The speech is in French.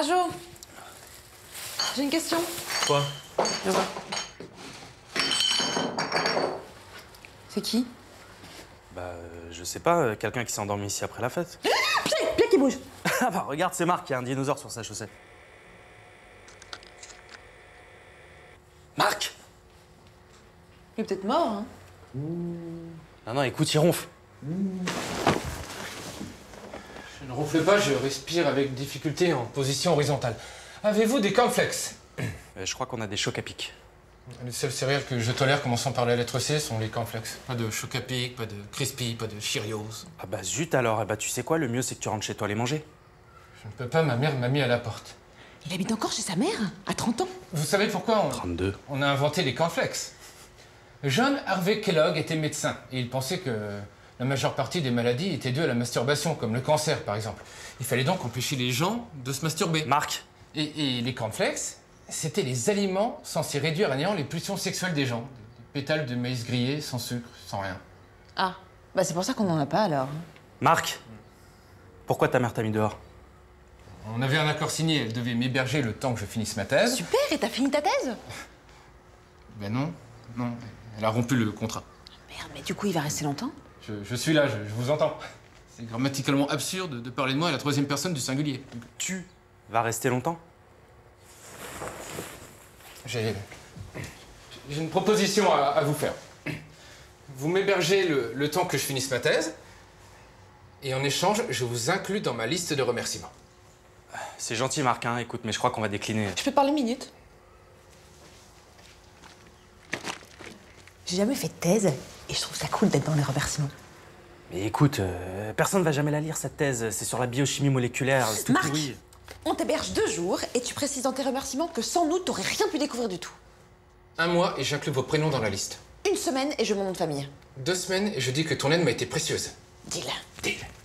Marjo, j'ai une question. Quoi? Viens voir. C'est qui? Bah, je sais pas, quelqu'un qui s'est endormi ici après la fête. Pied qui bouge. Ah bah, regarde, c'est Marc, il y a un dinosaure sur sa chaussette. Marc! Il est peut-être mort, hein. Non, écoute, il ronfle. Je ne ronfle pas, je respire avec difficulté en position horizontale. Avez-vous des cornflakes? Je crois qu'on a des chocs à pic. Les seuls céréales que je tolère commençant par la lettre C sont les cornflakes. Pas de choc à pic, pas de crispy, pas de Cheerios. Ah bah zut alors, bah tu sais quoi, le mieux c'est que tu rentres chez toi les manger. Je ne peux pas, ma mère m'a mis à la porte. Il habite encore chez sa mère, à 30 ans. Vous savez pourquoi 32. on a inventé les cornflakes? John Harvey Kellogg était médecin et il pensait que la majeure partie des maladies étaient dues à la masturbation, comme le cancer par exemple. Il fallait donc empêcher les gens de se masturber. Marc! Et les cornflakes, c'était les aliments censés réduire à néant les pulsions sexuelles des gens. Des pétales de maïs grillés, sans sucre, sans rien. Ah, bah c'est pour ça qu'on n'en a pas alors. Marc! Pourquoi ta mère t'a mis dehors? On avait un accord signé, elle devait m'héberger le temps que je finisse ma thèse. Super, et t'as fini ta thèse? Ben non, elle a rompu le contrat. Merde, mais du coup il va rester longtemps? Je suis là, je vous entends. C'est grammaticalement absurde de parler de moi à la troisième personne du singulier. Tu vas rester longtemps? J'ai une proposition à vous faire. Vous m'hébergez le temps que je finisse ma thèse, et en échange, je vous inclus dans ma liste de remerciements. C'est gentil Marc, hein, écoute, mais je crois qu'on va décliner. Je peux te parler une minute? J'ai jamais fait de thèse, et je trouve ça cool d'être dans les remerciements. Mais écoute, personne va jamais la lire cette thèse, c'est sur la biochimie moléculaire, c'est tout Marc, pourri. on t'héberge 2 jours, et tu précises dans tes remerciements que sans nous, t'aurais rien pu découvrir du tout. 1 mois et j'inclus vos prénoms dans la liste. 1 semaine, et je mon nom de famille. 2 semaines et je dis que ton aide m'a été précieuse. Deal. Deal.